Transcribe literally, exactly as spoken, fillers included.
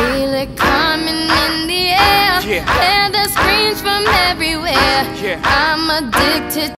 Feel it coming in the air. Yeah. Hear the screams from everywhere. Yeah. I'm addicted